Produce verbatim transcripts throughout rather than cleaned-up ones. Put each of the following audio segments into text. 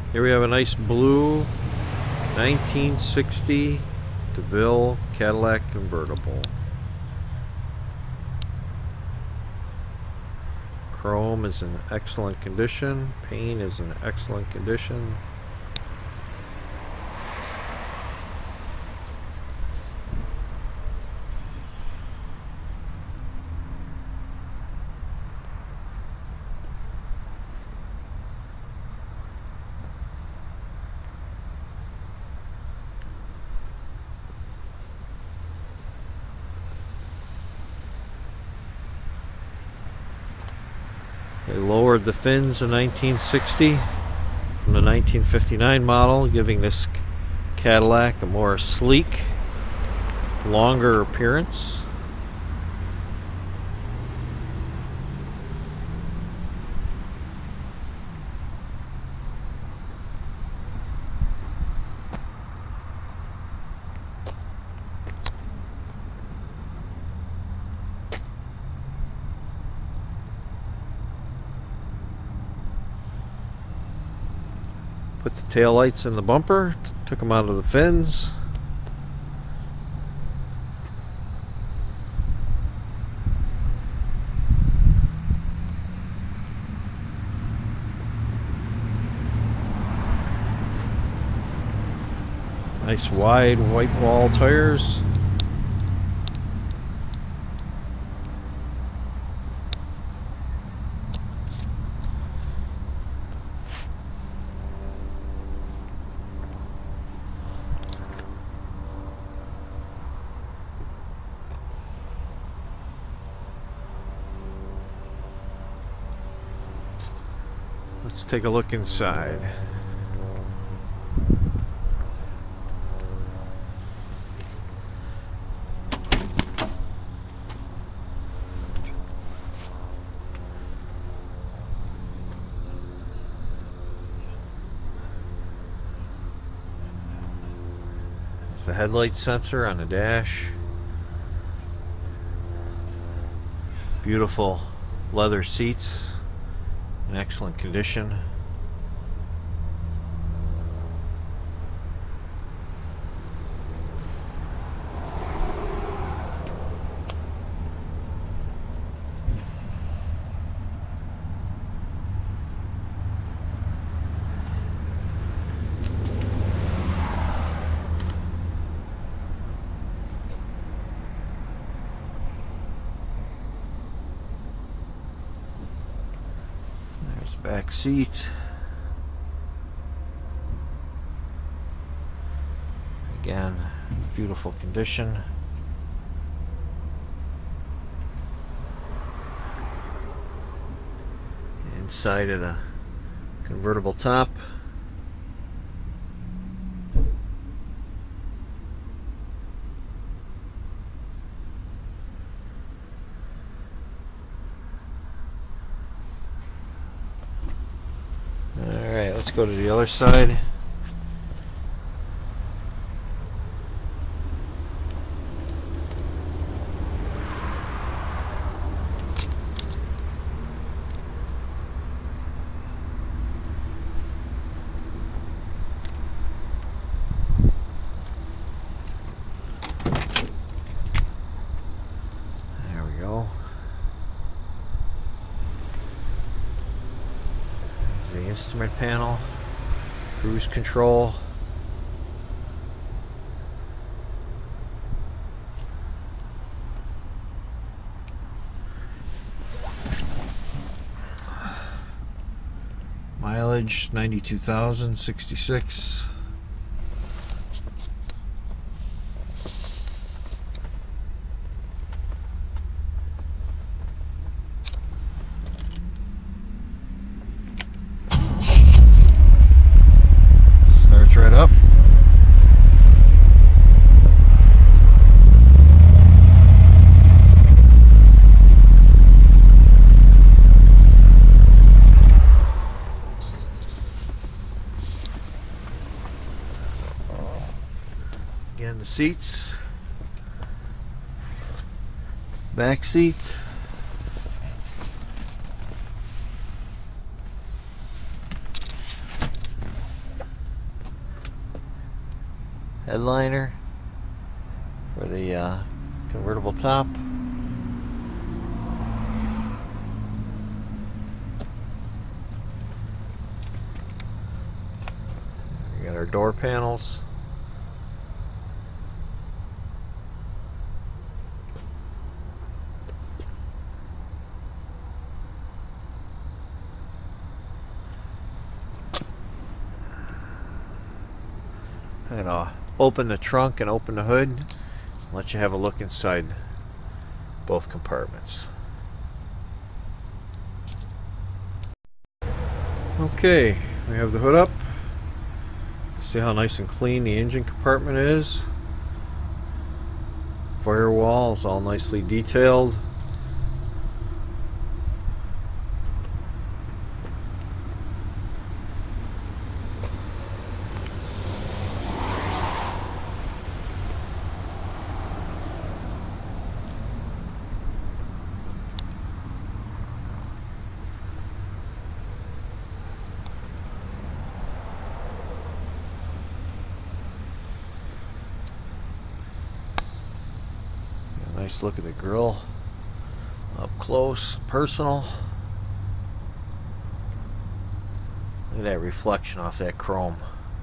Here we have a nice blue nineteen sixty DeVille Cadillac convertible. Chrome is in excellent condition. Paint is in excellent condition. They lowered the fins in nineteen sixty from the nineteen fifty-nine model, giving this Cadillac a more sleek, longer appearance. Put the tail lights in the bumper, took them out of the fins. Nice wide white wall tires. Let's take a look inside. There's the headlight sensor on the dash. Beautiful leather seats. In excellent condition. Back seat. Again, beautiful condition. Inside of the convertible top. Alright, let's go to the other side. There we go. The instrument panel, cruise control, mileage ninety-two thousand sixty-six. Right up. Again, the seats, back seats. headliner for the uh, convertible top. We got our door panels. I'm gonna open the trunk and open the hood, let you have a look inside both compartments. Okay, we have the hood up. See how nice and clean the engine compartment is. Firewall is all nicely detailed. Nice look at the grill up close, personal. Look at that reflection off that chrome.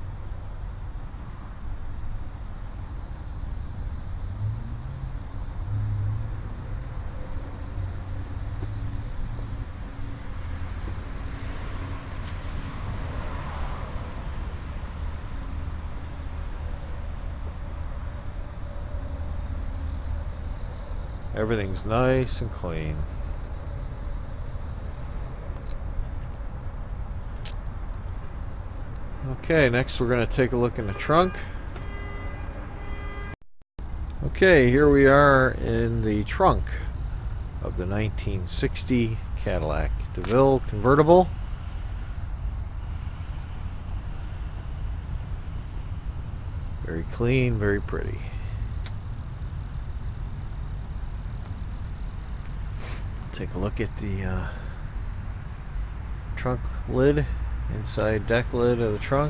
Everything's nice and clean. Okay, next we're going to take a look in the trunk. Okay, here we are in the trunk of the nineteen sixty Cadillac DeVille convertible. Very clean, very pretty. Take a look at the uh, trunk lid, inside deck lid of the trunk.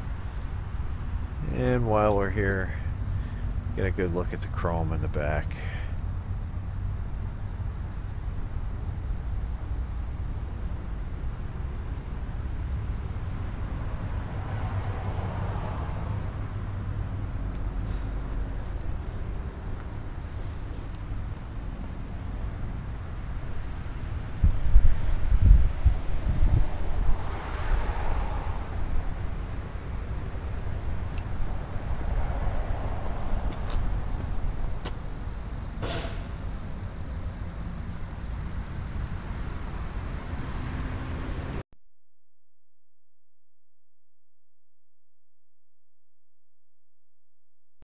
And while we're here, get a good look at the chrome in the back.